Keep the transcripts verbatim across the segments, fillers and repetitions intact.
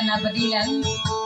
na bedilan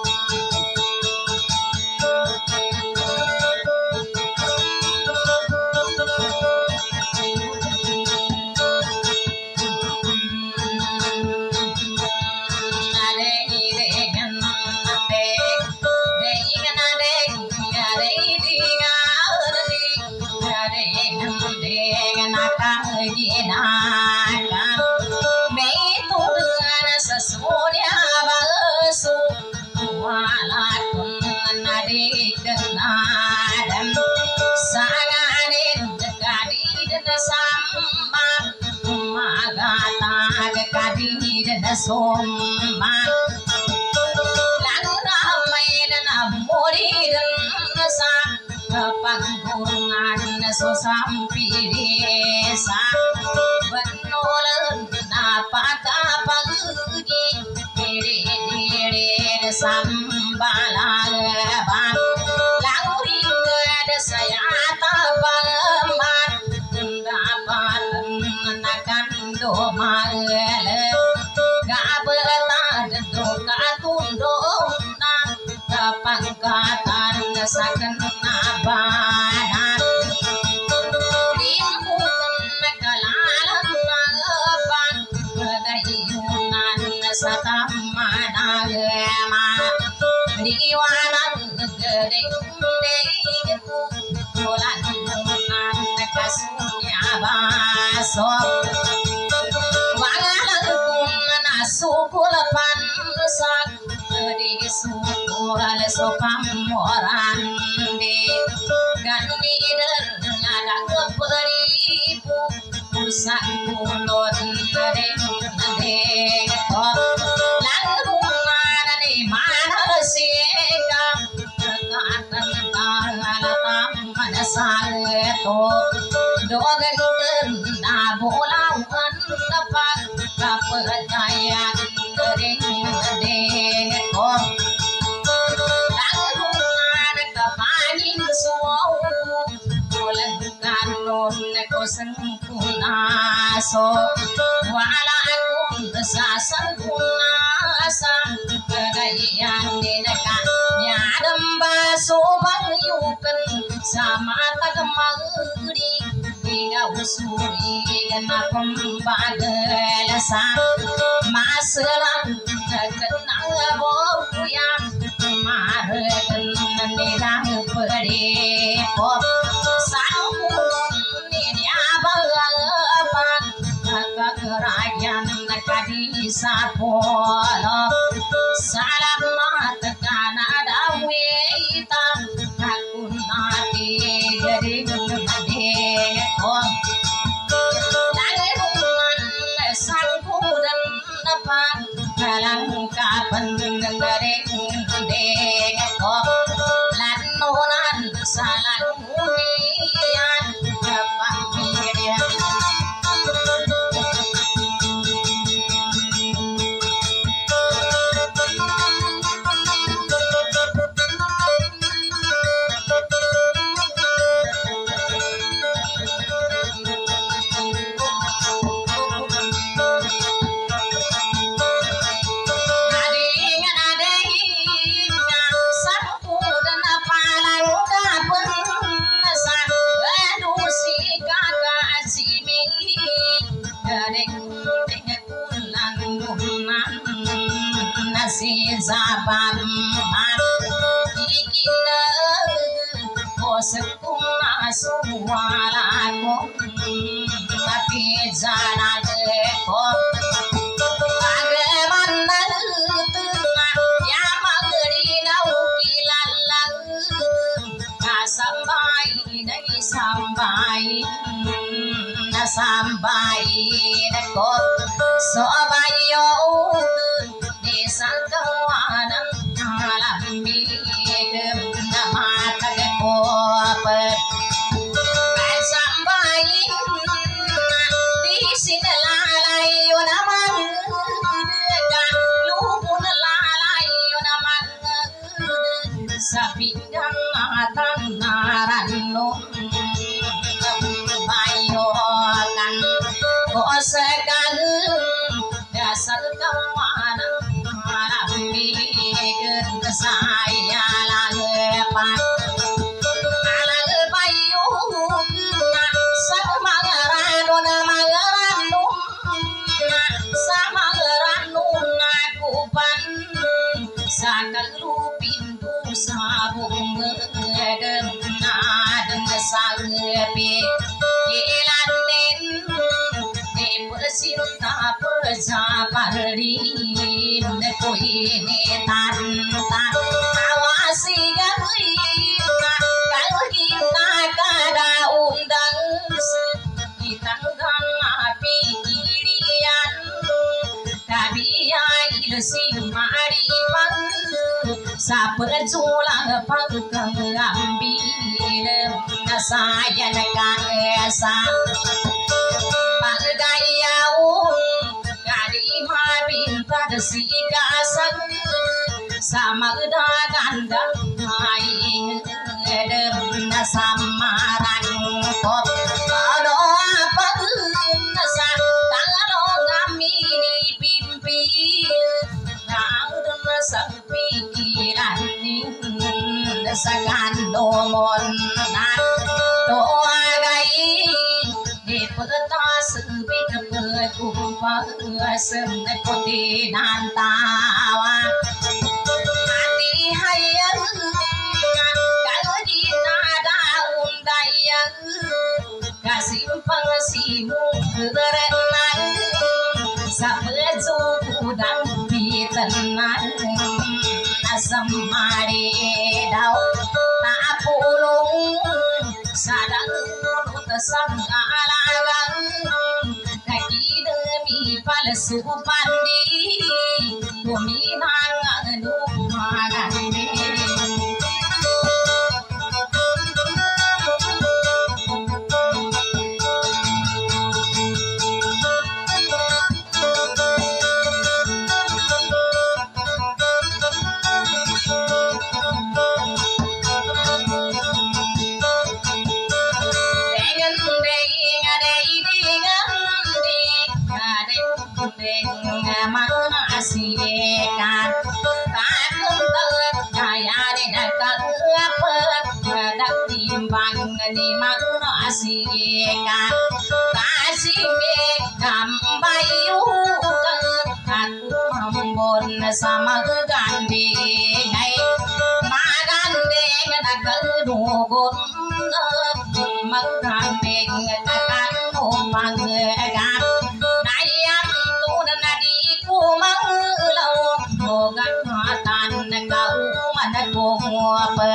somma lalu ramai dan amori dan sa panggungan so sampi desa benolan napaka pagi dere dere sambalan lalu hingga saya tapaman dapat menakan domal pangkatan saken nabanan rimbukan kalalan napan kedayunan satamanagama diwanan gedeng gedeng bulan bulan kasunya baso wangalan nasukul pansak di sukul sopam orang di gani nada keperibu pusat kulon deng deng lalu mana di mana sikap kekatan kalatam mana salto dogen kena bolangan dapat kepercayaan deng deng sengkunaso wala akun sasan kunasa kegayaan dineka nyadem baso bangyuken sama tagemagri hingga usuri gena pembagelasa maselang kenang boyang mareken nirang pedepop kerajaan kadisa polo salamat kana dawita aku nati jadi gede oh laluan sangkudan dapat kalangkapan gede gede oh lanunan salamulian dapat dia Zabam ikina bosekuna suwalako tapi jalan ko bagaimana tengah ya magri naukilalang kasambai dari sambai na sambai ko sobayo sangkawanan alam bigem nama kagepop sampai di sini lalai nama lubun lalai nama sapingan atang naranno bayokan kosekan cinta berjabari kuini tanta awasi gari kalau kita kada undang kita gana pikirian kabiya ilsi mari pang sa perjulang pagkang ambil saya nakasa pagdayaung kadima bintad sigasan sama gandang main edem samaran top ano apa nasa talo ngamini pimpi nang sa pikiran ning sa gandomon na doa gai di petas bit kumpa sem putih dan tawa hati hayang kalau di nada undayang kasimpang simu kerenang sapeju kudang pitenan asamari daw tak pulung sadang mulut sangalagang kaki demi palsu pandi kuminang anu magandi sikan takung teut kaya dekat apa dak timbang di makna sikan kasih me kambayu aku hambon sama gandeng ai magandeng dak dugun magandeng kan umpang gan nayam tu nadi kumang lau mogan hatan kau mana apa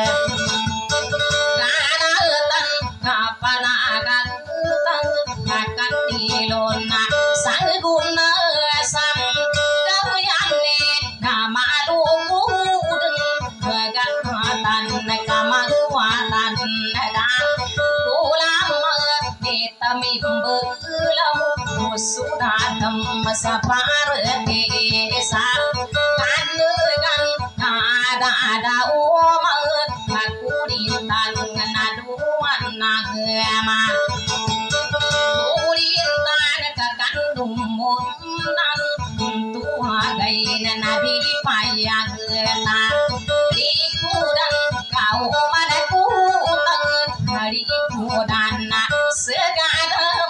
kana tan kapana akan tan akan dilona sang guna sang kau yang ne nama lumudeng gagan hatan kamang watan dan ulama kita mimbelau sudah sapar desa kanegan ada ada umat aku di tangan aduan nagama kurintan kekandung munan tuhagai nabi payah ikudan kau madaku hari kudan segadam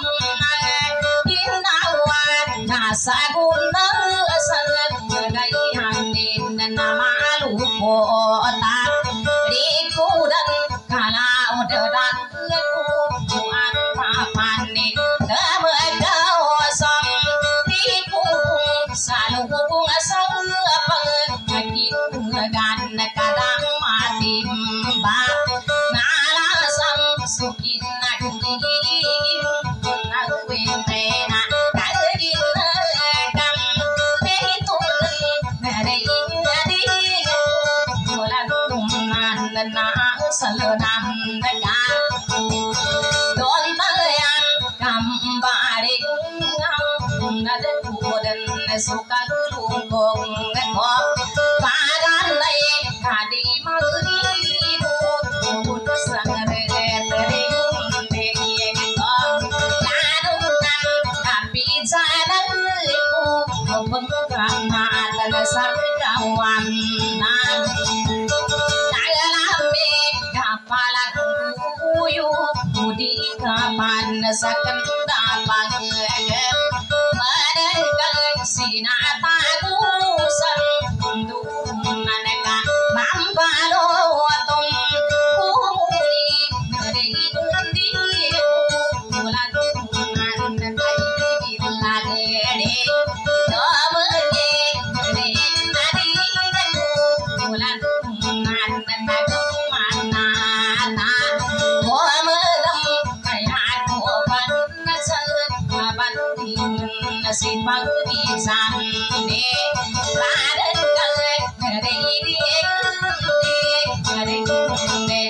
saguna sangat gayang nama lupa tak rikudan kalau dedan aku tuan papane temegawasam dikubung salubung sapa gitu gan kadang mati mbak ngalasam sukin nagdi nagwentena salam dekat don tayang kambaring ngada kudan suka lungkong ngok padan lai kadi magri bu sangre tering teng ngok lanungan tapi sadang ku bengkang mata sang kawan nan palang uyu budi kapan saken dapang menenggang sinata kusan dunanaka mambalo tom kumuli dari undi bulan tungan dai lagi đi đó mới nghe đi ta đi cô lan nan nan man na ta cô mơ lâm cái hạt của ban sơn ban thiên xin bằng đi san đi ra đến cái đi đi đi đi đi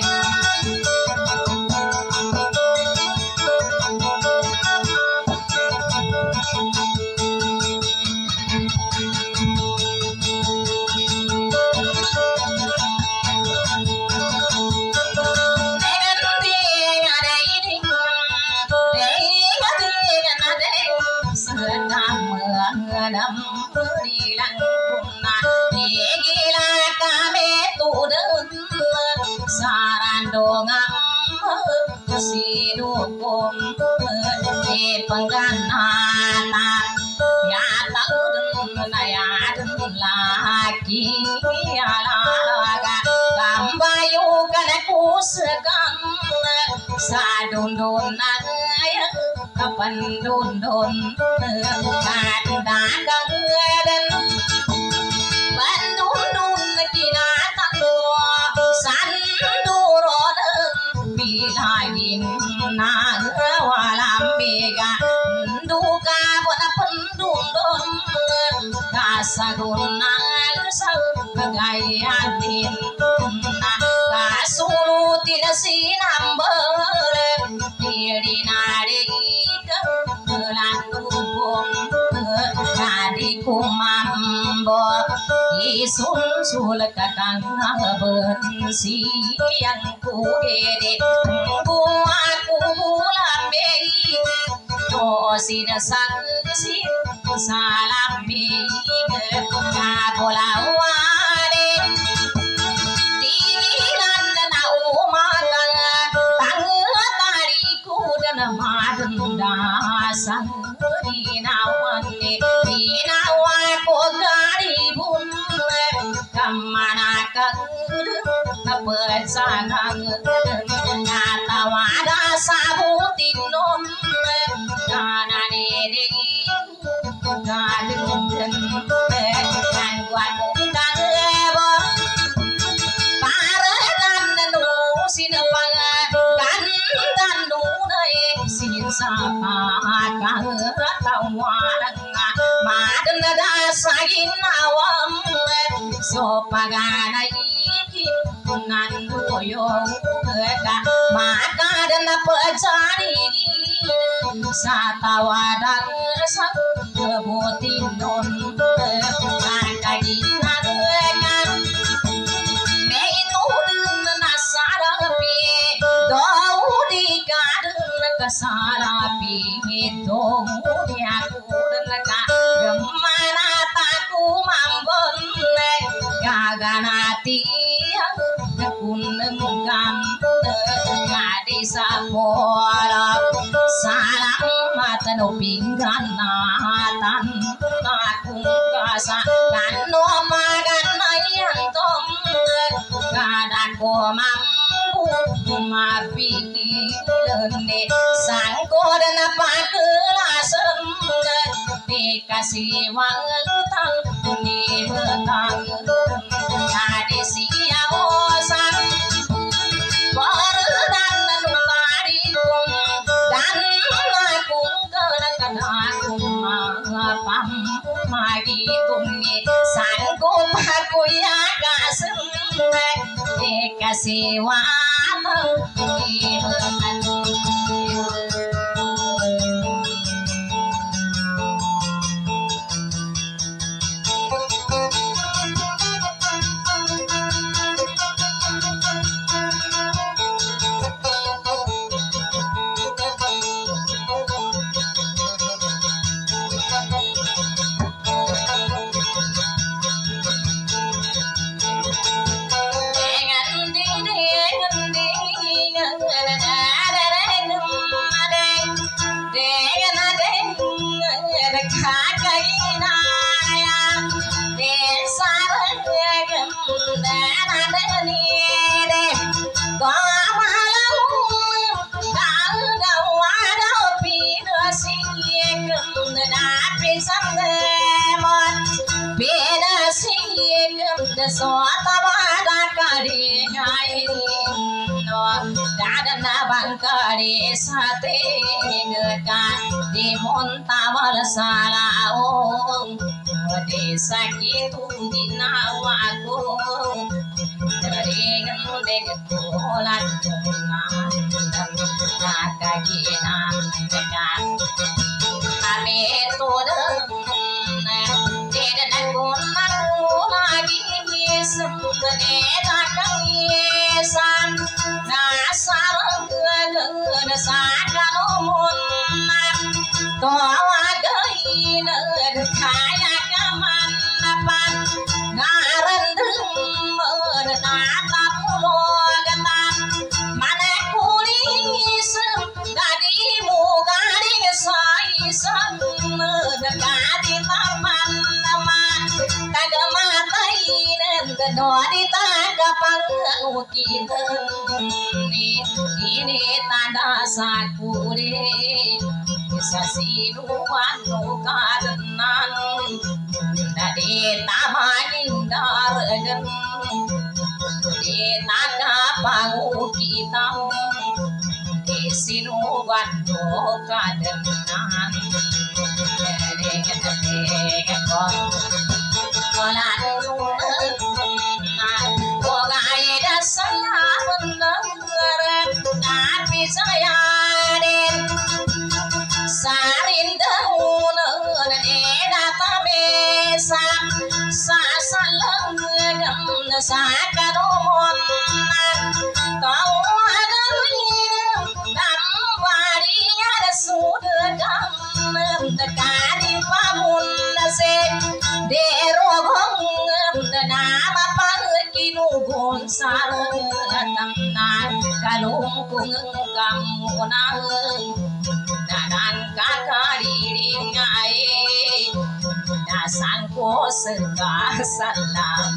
năm đi lăng cùng na đi gila ca mê tu đơn saran do ngam si do com e pangan na ya tau dun na ya dun la ki ya la ga gam bayu kana kus gam sa don don na kapan don don kan da gang den ban don don kina tang san du ro bi lain na walam bega du ka bona pun dun don ka sa don na sa gai an na ka sulu tin sinam ber di na de Kadi kumambo isun sul kakang ben siang ku gede ku aku lambe to sin sang sin salam mi ka bola wale tilan na umakan tang tari ku dan madunda sang Dinawane dinawa ko garibun kamana kang napersanang natawada sabutin non kanane de galung kan kuat kan ebo paradan nu sinapang kan dan nu sin sapa kang tau wadang madan da sagin awam so pagana ikin nan doyo ka maka dan pejari satawadang sang kebutin non kagin kan nasarapi daudi kadang kasarapi dong dia kudang ka gemana taku mambon gaganati kuneng kam ngadi sapora salam matano pinggan natan nakung kasa kano magan mayantom kadako mampu mapikirne sangko dan pakelasen dikasih wangtang ni betang kade siaosan dan numarikum dan akung kadang akung mapam magitum ni sangko pakuya kasem dikasih wangtang ni betang sang mon bena sing so ta ba da ka ri ngai no da da na bang ka ri sa te ga di mon ta wal sala o de sa ki tu di na wa ko re ngam de ko la na na ka ki na ka ame to da de da na ko na ko la gi ni sam de da ka ni sam na sa ga ga na sa ka no mon na to wa ga i na ka ya ka man na pan na ran dum mơ na ta lo ga ta mane kuli sam ga di mu ga di sai sam na ga di ta man na ma ta ga ma tai nen ga no di ta ga pang u ki ni ini ta da sa ku re sa si lu wan no ka nan da de ta ma nin da re gan de ta ga pa u ki ta de si lu wan no ka nan de ga de ga ko ko la lu na ko ga ye da sa ban da re na pi sa ya de sarin daun na de da ta me sa sa sa lang gam na sa ka do mon na to wa ga ni dam wa ri ya da su de gam na ka di pa mun na se de ro gong na na ma pa ki nu gon sa tam na ka lung kung kam na dan kakari ringai da sangko serga salam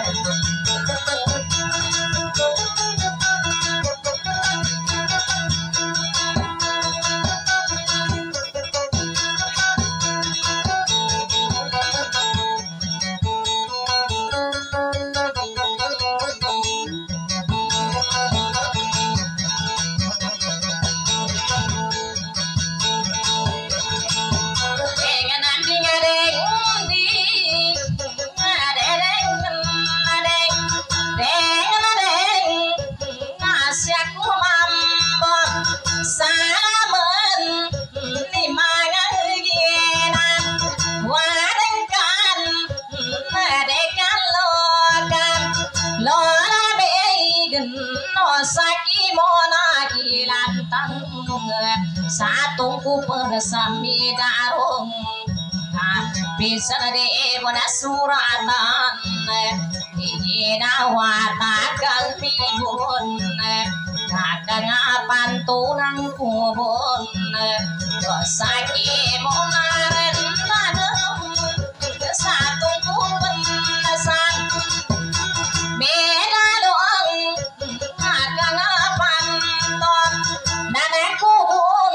Satungku bersami darung bisa de wana suratan ina wata kalpi bun kakangapan tunang kubun dosaki monaren nadem satungku benasan beda doang kakangapan ton nanek kubun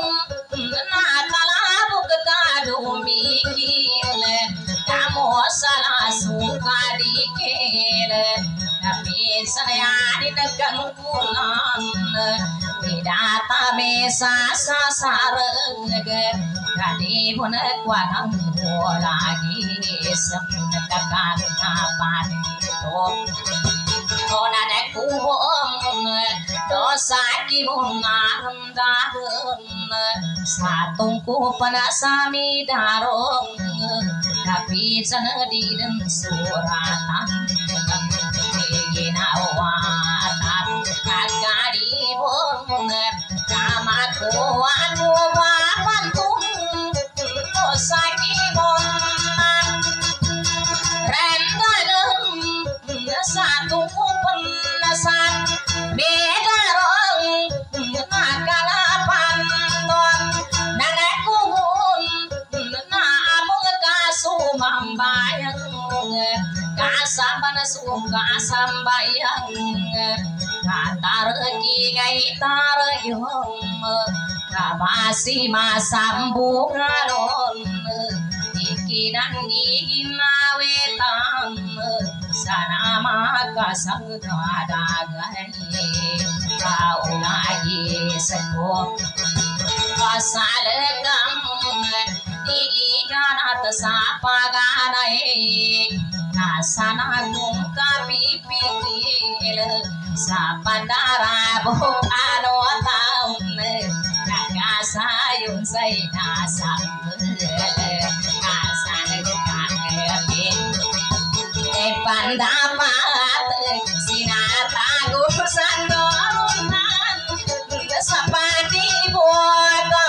mikile kamu salah suka dikele tapi saya di negang pulang tidak tabe sasa sareng jadi pun kuatang lagi semekakan kapan Kona de kubong dosa kimungan dahun satungku panasami darong tapi sana di dem suratan ginawatan kagari bong kamat kuan wapan tung dosa kimungan rendanem satu penasan beda rong nakalapan ton nenek kubun namung kasumambayang kasaban suka sambayang katar kingai tar yung kabasi masambunganon dan ginawe tam sana maka samudra gani kau lagi seko asal kam di ganat sapa ganai nasana gungka pipil sapandara bukano taun naga sayung say nasam pandapat sinatago sandonan sapati bodam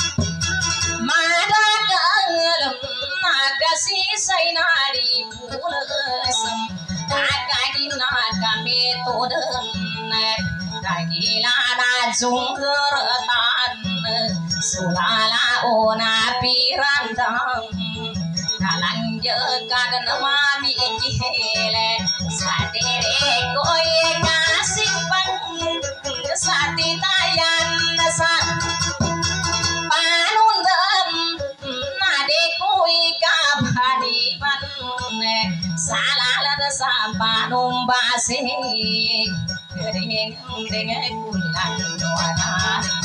madagal nagasisay nari pulasam agagina kami todan kagilana zunggeratan sulala ona pirandam kalanjakan mami kihele sadere koye kasipan sati tayan sa panundam nade koi kabhani ban salala sa panum base reng reng kulan doana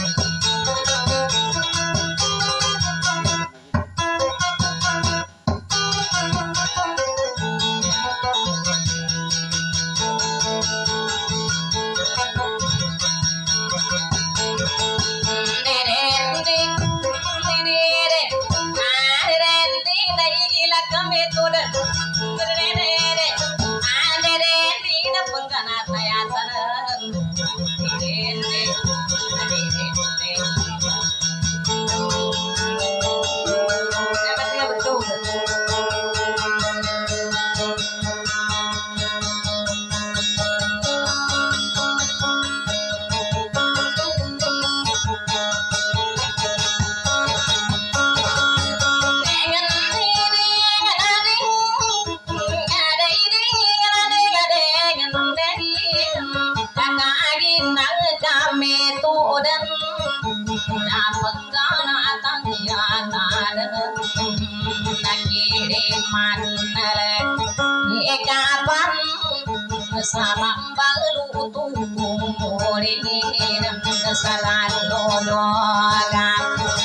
samam balu tumuri dan kesalahan logan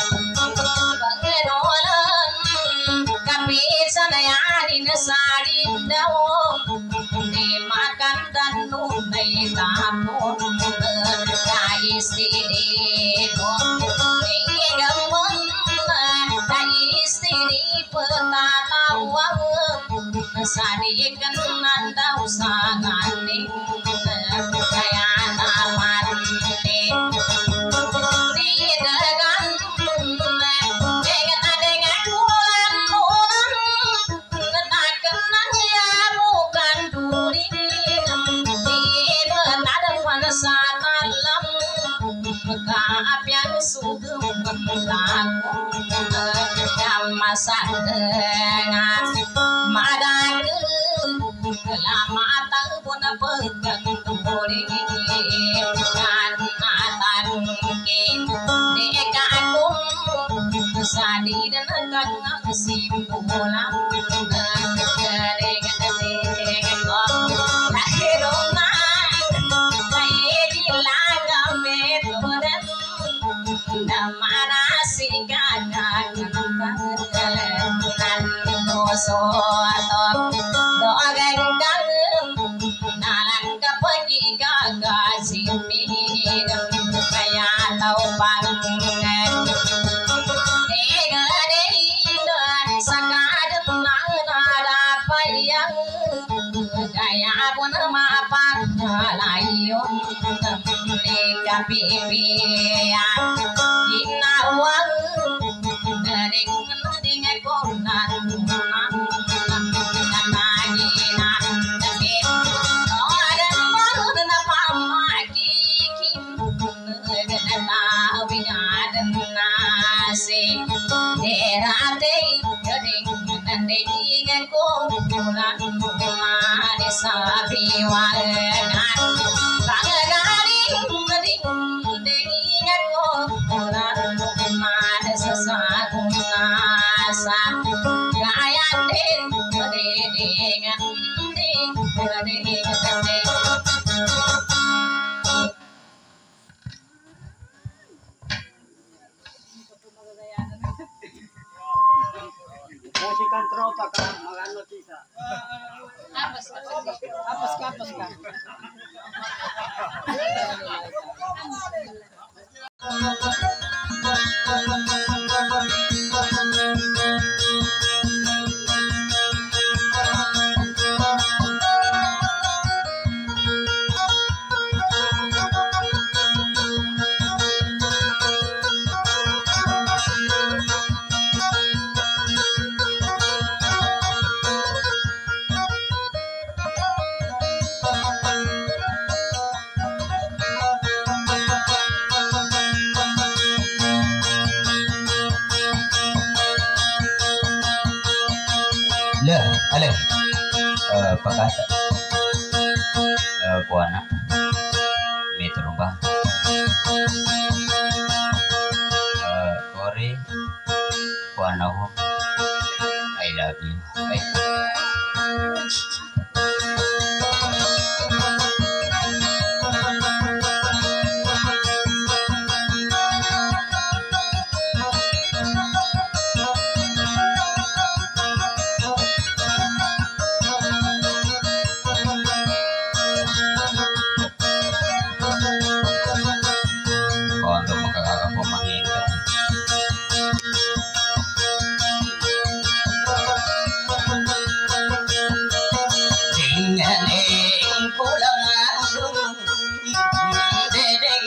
bangenolan kami sanayani nasari dawo dimakan dan nunai tamun kai istri gamon kai istri petatawang sadikan nanda usangane kaya naman di dagan dengan dengan bulan bulan nakan ya bukan duri di dadan wanasa malam kaap yang sugeng mengaku masak dengan madak lama tahu pun pegang tumori kan atan kin dekakum sadi dan kang simbolam dengan dengan akhirona kayak laga metodan namana sigana kan so atop doagan kangen nalan kapagi gaga simpi kaya tau pangen ega deidan sakaden nada payang kaya pun mapan layon eka pipiya inawang dering ding konan Sa ka magano tisa. Apos ka. Apos ka, apos ka. Lah, ale. Eh, pakata. Eh, kuana. Metro ba? Eh, kore. Kuana ho. I love you. Ay. Untuk makakaka po mangita. Tingaling pulang ang dedeng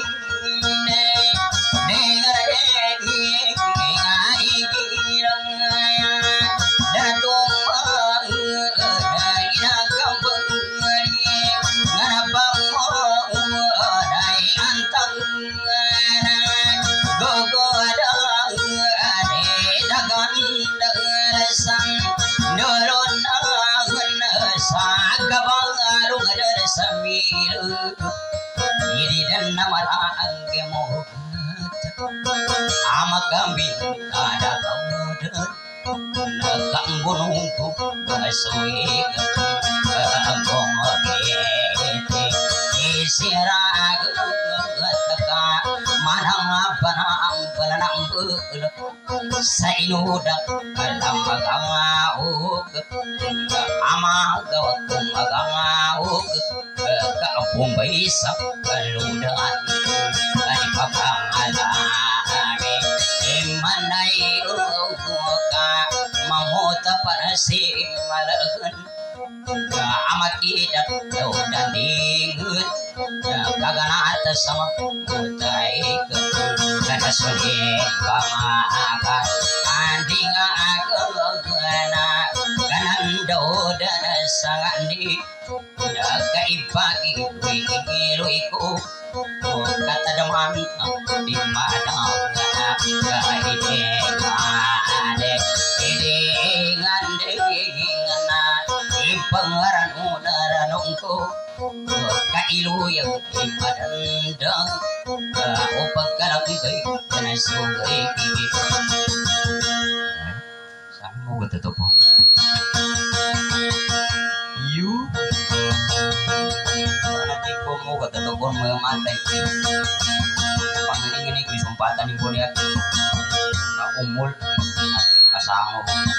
Amakambing ada kemudian nakang gunungku basuik agong gete isirag teka manang panang panang bul sa inuda alam magaug amagaw kung magaug kaapong baysa kaludan ay papangalami imanay uka mamota para si malagan amat kidat daw dandingut kaganata sama mutay kana sulit pamakat anding agana kanan daw dana sangandi kaibagi wikiluiku kata demam di mana kaide ide ngande ngana ipangaran udara nungku kailu yang ipadandang upag kalagay kana sugay kiki saan mo gata po you nanti ko mo gata to ko mo matay pangaling ini kisumpatan ni kuliah na umul at mga sango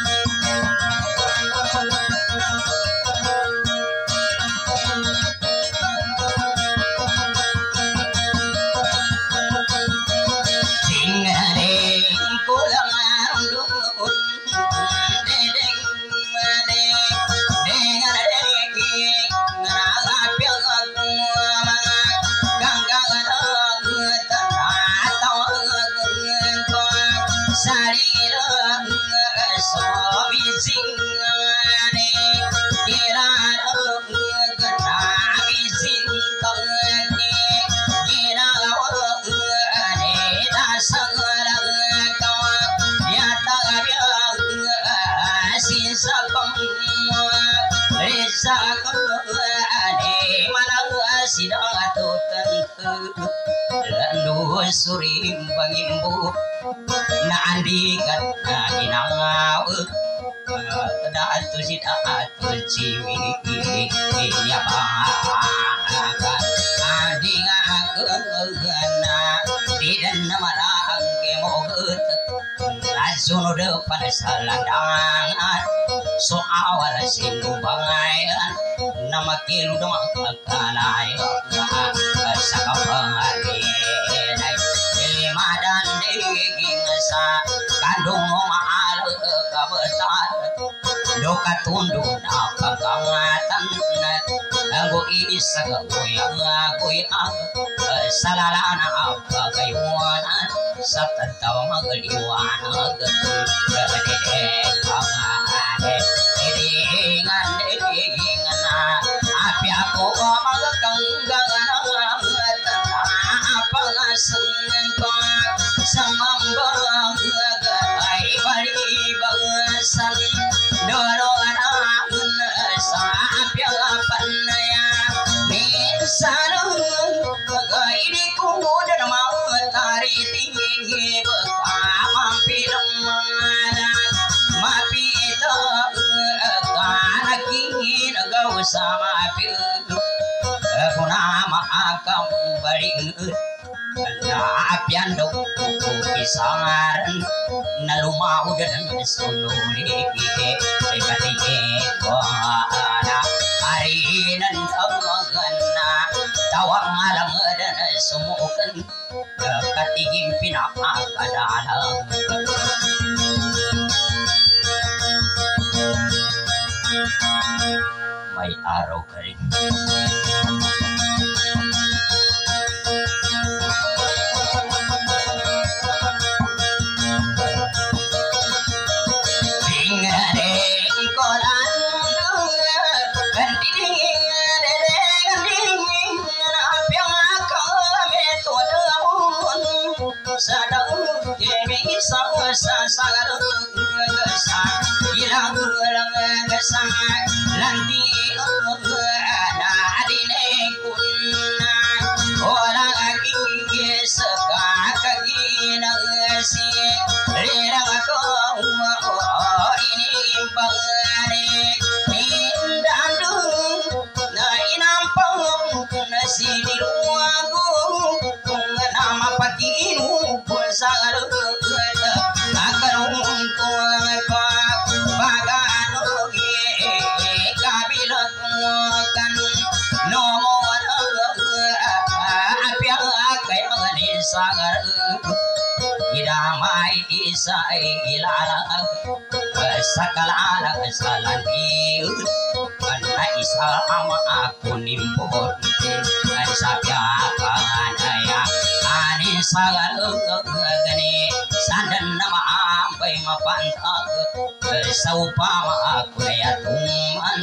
surim pangimbu na andikan na inangaw tada tu sida tu ciwi ya bangaka andinga keugana didan marang kemoget sunod panasalandangan so awal sinumbangayan na makilud ang pagkalayo sa kapangalinay limadan diging sa kandung maal kabetan do katundo na pagkangatan Anggo isa kuyang kuyang salalana pagayunan sa tataw magaliwanag kadede kangane didingan didingan na api ako magkanggangan pangasan ko sa mambang ay balibangsan doron sa api panaya minsan pagaidi ko dan matari tinggi mampir mana mapita kanakin gau sama pil kunama akam baring na apian do kisaran na lumau dan sunuli katike ko ana arinan agana tawang alam dan sumukan katigim pinakadalang may araw ka rin idamai isai ilalang sakala salandiu karena isa ama aku nimpun kan sapyakan aya ani sagalugani sandan nama ampai mapantag saupama aku ya tuman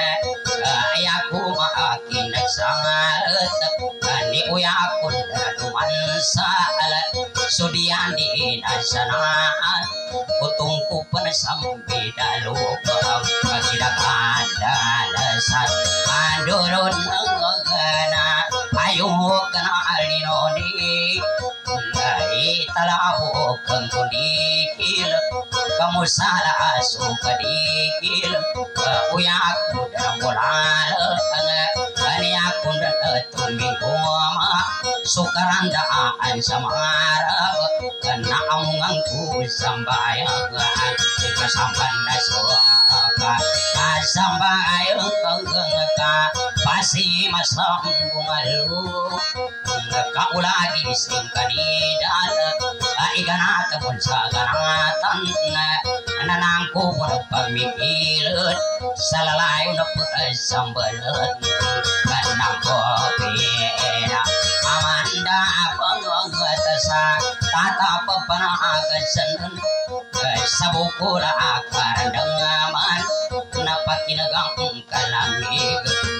ayaku maakin sangaret ani uyakun tuman salat sudian di nasanaan kutungku penesambi dalubang tidak ada dasar andurun ngegana ayo kena alinoni dari talabu kengkudikil kamu salah suka dikil uyaku dalam bola ani aku dan tumbing koma sukarandaan samarab kena amungangku sambayang kasampan nasoka kasambayang ka pasti masambung alu kaulagi singkanidan iganata pun saganatan nanangku pun pamikilun salalayo na pagsambalan kanang kopina amanda pangagata tata papanagasan sa bukura akarandangaman napakinagang kalamig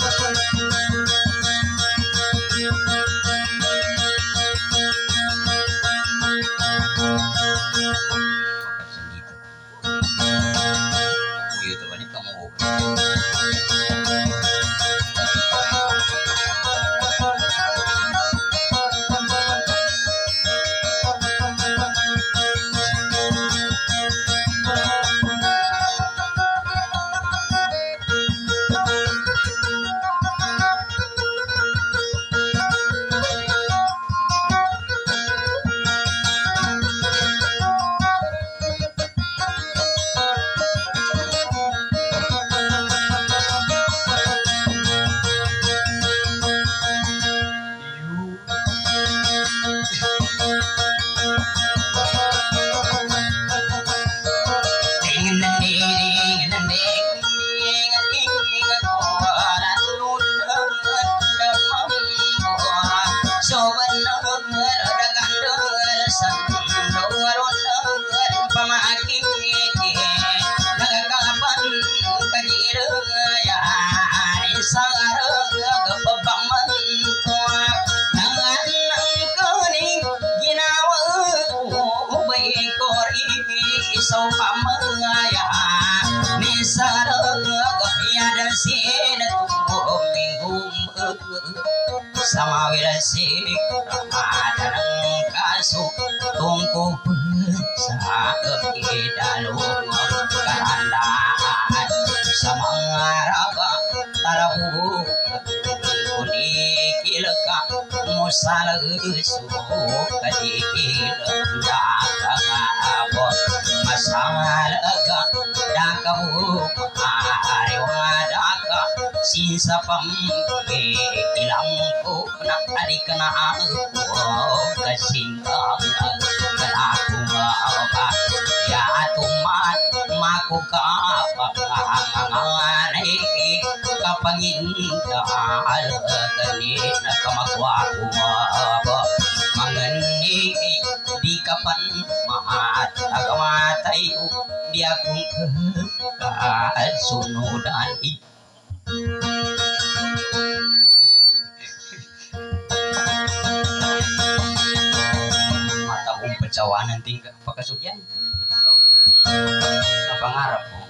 gitu banyak kamu sama wilasik ramadang kasu tungku sa kedalu karandaan samangaraga tarabu kunikilka musalasu kadikilka abo masalaga dakabu ariwadaka sisa pamke ilangku na adikna aku kasingkang aku apa ya tumat maku kapanganganay kapangindal ganit na kamakwaku apa mangani di kapan maat agamatay di akong kasunudan mata kong pecawanan tinggal pakasugyan na pangarap ko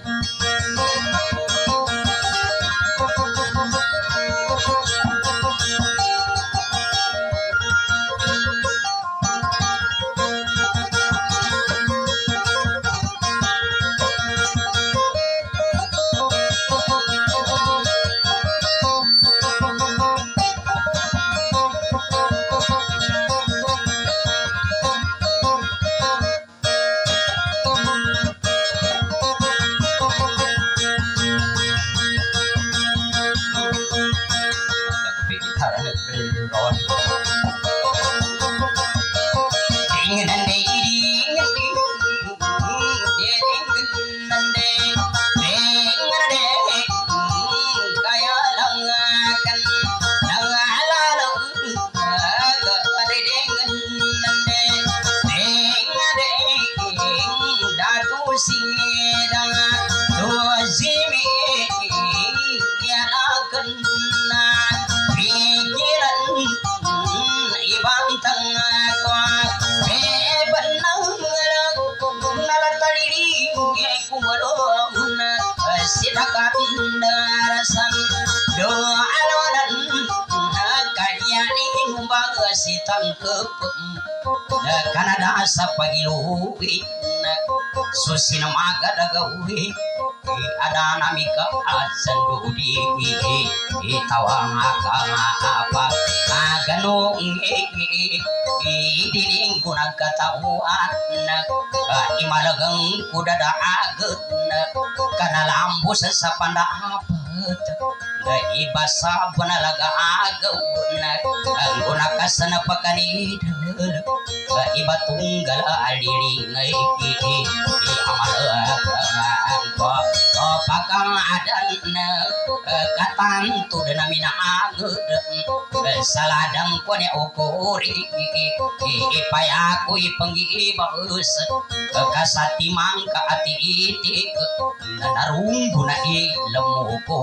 Kanada sa pagiluwi susina magadagawi ada namika asandudi itawang apa aganong idining kunagkatauan imalagang kudada agad kanalambos sa pandapat na ibasa panalaga agaw ang gunakas na pakanidal iba tunggal alilingay amalagaan ko pagkamadan na katanto na namin agad saladang ko ni ukuri ipayako ipangibas kasatimang kaatiitik na narunggo na ilamu ko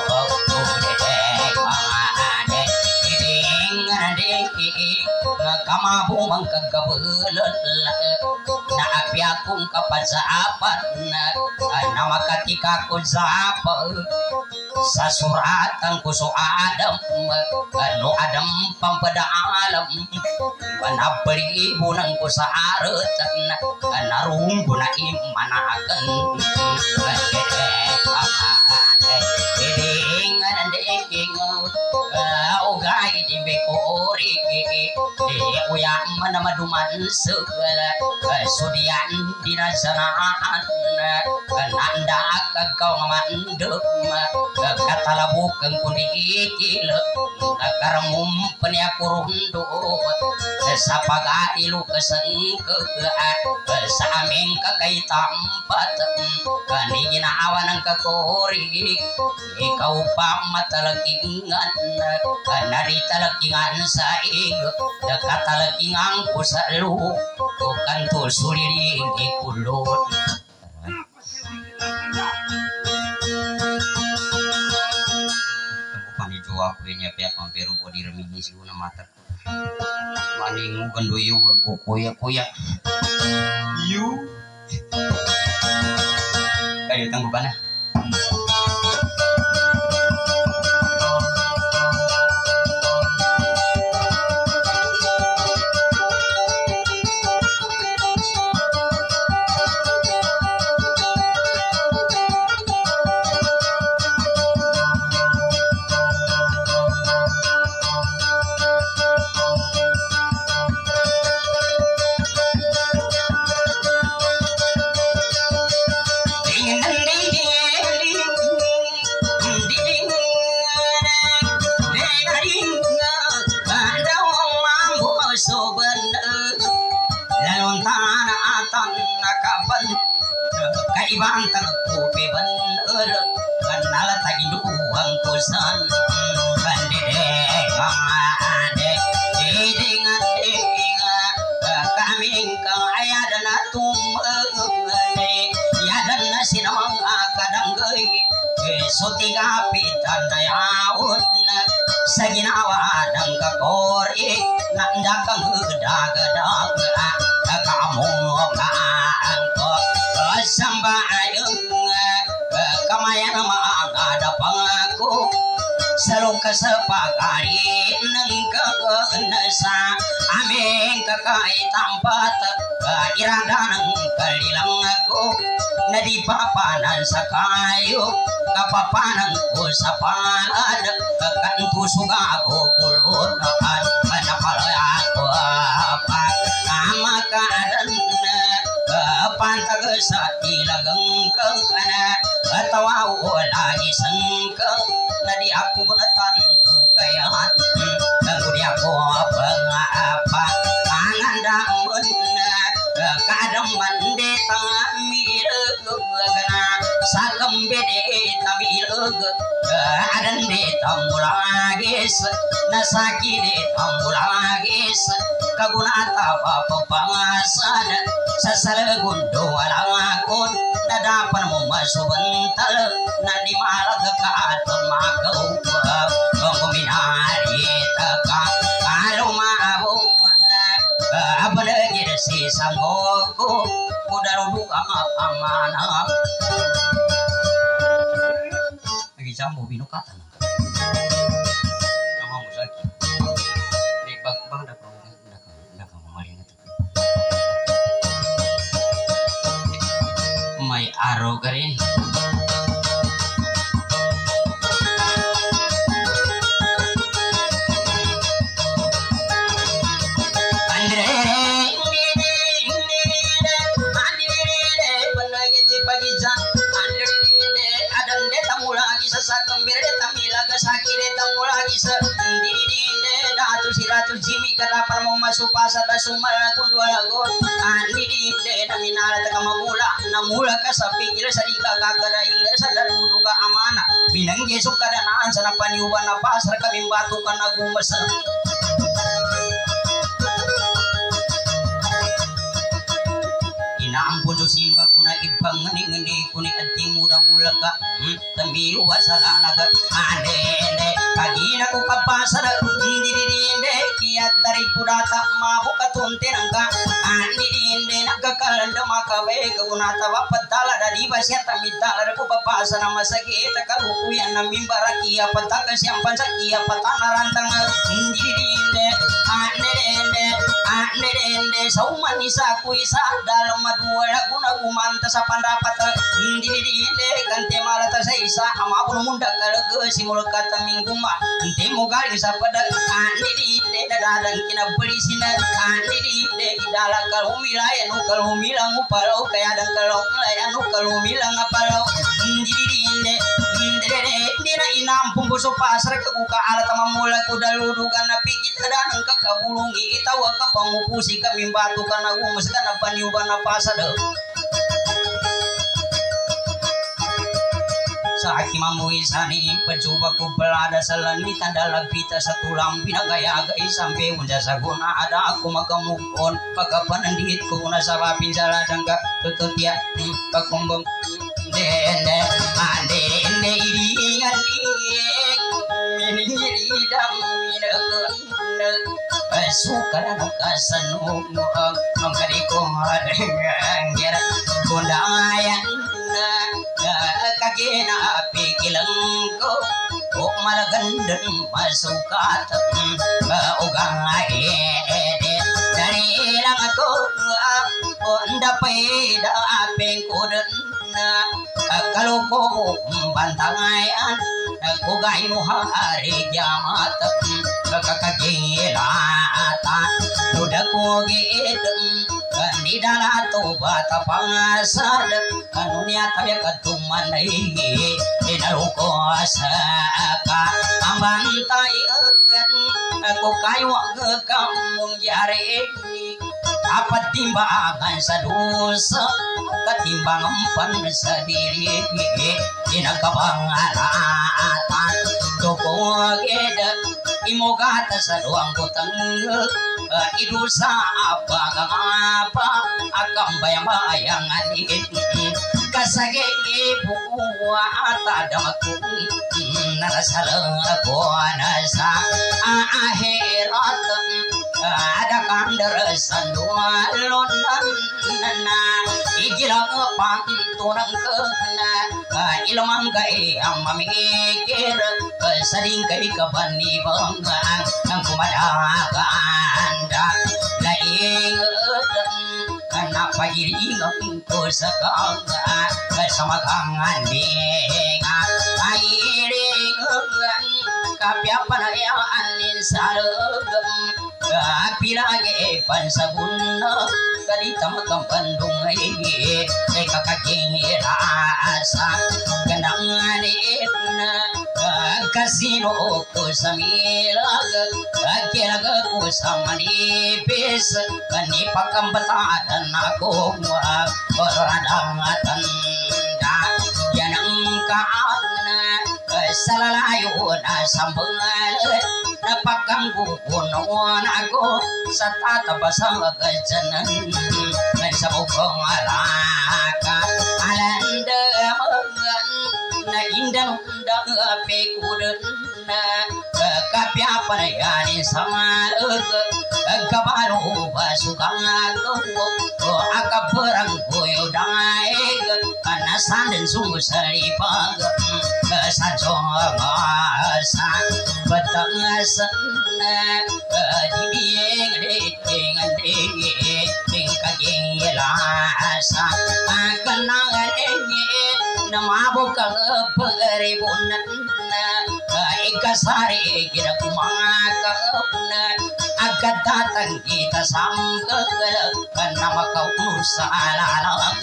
kamabumang kagabulan na api akong kapasapan na makatika ko zapan sa suratan ko so adam ano adam pampadaalam manabalibunan ko sa aratan narunggo na imanakan ugay di bekori uya mana maduman segala sudian dinasanaan nanda kagau mandem katalabukang kundikil karamum peniakurundo sapagailu kesengkegaan saming kakay tampat kaniginawa ng kakori ikaw pa matalagingan naritalagingan sa iyo nakatalagingan ko sa luho o kanto suliring ikulot panijuwa ko niya pia pampero ko di remini siguro na mata maningu gandoyo ko kuya kuya you kayo tanggo ba na nala taginduang kusan bandede kamade didingan dinga kaming kaya dan tumene ya dan sinamang kadang geuy sutiga pitan dayaun saginawa dang kakori nandakang gedag-gedag kamu ngangko sambayang kamayan ada pangaku salong kasapagari nang kaunasa aming kakai tampat iradan kalilang aku nadi papanan sa kayo kapapanan ko sa palad kanto suga ko kulunaan manapalaya ko apa amakadan pantag sa ilagang kana atawa lagi sangka nadi aku benatan kayan nangudi aku apa anganda munna kadang mande tamir gana sakam bede tamir adan de tambulagis nasaki de tambulagis kagunata papapangasan sasal gundo alangakon nadapan mo masubental nadi malag ka atmagaw pangkuminari taka arumabo apalagi si sanggoko kudarudu amana lagi jambu binukatan nama musaki di bang bang dah kau dah kau dah kau mari ngat mai aro garin Siratul jimi karapan mo masupasa da sumala kundua lagon ani di de na minala ta kamula namula ka sa pikir sa ika kagara ingar sa darudu ka amana binang yesu kadanaan sa napaniuban na pasar kami batu kana gumas ampun simba kuna ibang ngani-ngani kuni anting muda-mula ka hmm, tambiru wasala naga ane kagina ko kapasar ndirinde kiat dari kudata mabu katunte nangka ndirinde nagkakalanda makawe kagunata wapadala dari basyata mitala ko papasa na masakit kalukuyan na mimbaraki apataka siyampan sa kia patana rantang ndirinde ndirinde ndirinde saumanisa kuisa dalam dua guna gumanta sa pandapat hindi hindi gante malata sa isa ama ko munda kalaga simul kata mingguma ante mo galing sa pada hindi hindi dadang kinabalisin hindi hindi idala kal humilaya no kal humilang upalo kaya dang kalong laya no kal humilang apalo hindi hindi hindi hindi na inampung buso pasar kaguka alat mamula ko daludugan na pikit kadang kakabulungi itawa ka pangupusi kami batu kana gumas kana paniuban na pasar sa aking mamuisani pencoba ko pelada salani tanda labita sa tulang pinagayagay sampai unja sa guna ada aku makamukon pagkapanandit ko na sa rapin sa ladangga tutut ya pakumbang dende ande ende iringan iyek minidam minagun suka na kasanong ang kalikong hadangan kundayan kagina pikilang ko o malagandan masukat ugang ede dari lang ako o ndapay daapeng ko na kaluko bantangayan kugay mo hari jamat kakagilata nuda ko giteng nidala to bata pangasad kanunya tabi katuman naigi inaruko asaka ambantay ako kayo kampung jari apa timbangan sadosa ketimbang empan sadiri inagabangaratan toko geda imogata sa doang butang idusa apa apa agam bayang-bayang anit kasage buwa atadamaku narasalang ako nasa akhirat ada kandar sandualon na igilang pantunang kena ilmang gay ang mamikir saling kay kabanibang ang kumadaganda laing anak pagiring ko sa kanga sama kangan denga airing kapiapan yang anin sarugam kapilage pansabunna kalitam kampandung ay kakakira asa gananganit kasino ko sa milag kilag ko sa manipis kanipagkambatan ako oradang tanda yan ang kaan sa lalayo na sambungal na pagkanggupunon ako sa tatabasang agadyanan sa bukong alaka alandamangan na indang-indang pekudan na kapiapan yan sa malag kabalo basukang ako akaperang kuyo daig anasan din susalipag sansong masa batangasan na didiyeng diting diting kagilasa akanangan ingit na mabukang pagribunan na ikasari ginakumakap na agad datang kita samgal na makausa alalag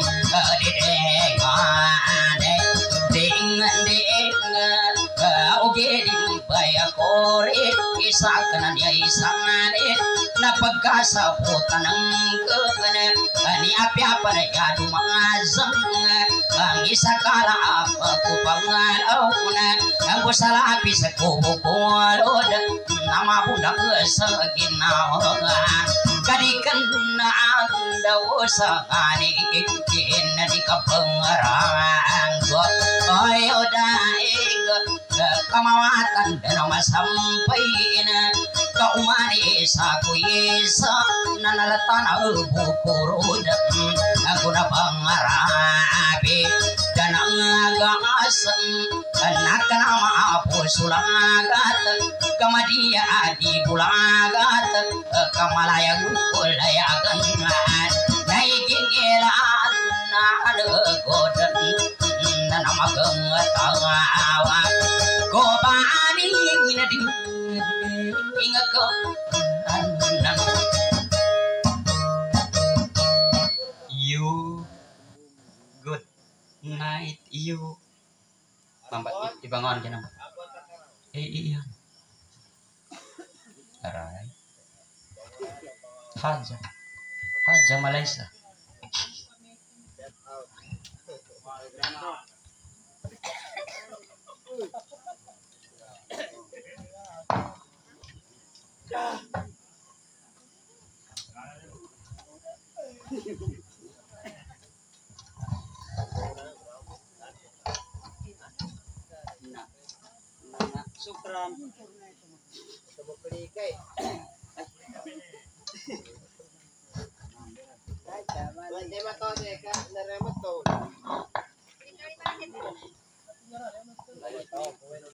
didengane ding ding oge ding baya kore isa kanan ya isangane na pagkasabutan ng kana ani api-apa na ya dumazang ang isa kala ako pangalaw na ang kusalapi sa kubukulod na mabundang sa ginawa kadikan na ang daw sa kanikin na di ka pangarang ko ayaw daig kamawatan na masampay na kaumani sa kuyesa na nalatan ang bukurod ako na pangarabi dan ang agasan anak na maapusulangat kamadia di bulagat kamalayag kulayagan naigingilan na alagodan na namagang tawa ko ba ani ginading ingat ko you good night you mambat dibangun jangan eh iya aray haja haja Malaysia Sukram. Coba beli kay. Wala ba to ka? Naremot to.